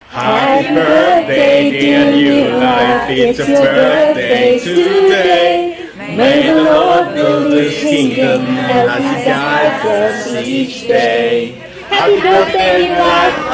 Happy birthday, dear new life, it's your birthday today. May the Lord build His kingdom as He guides us each day. Happy birthday, new life.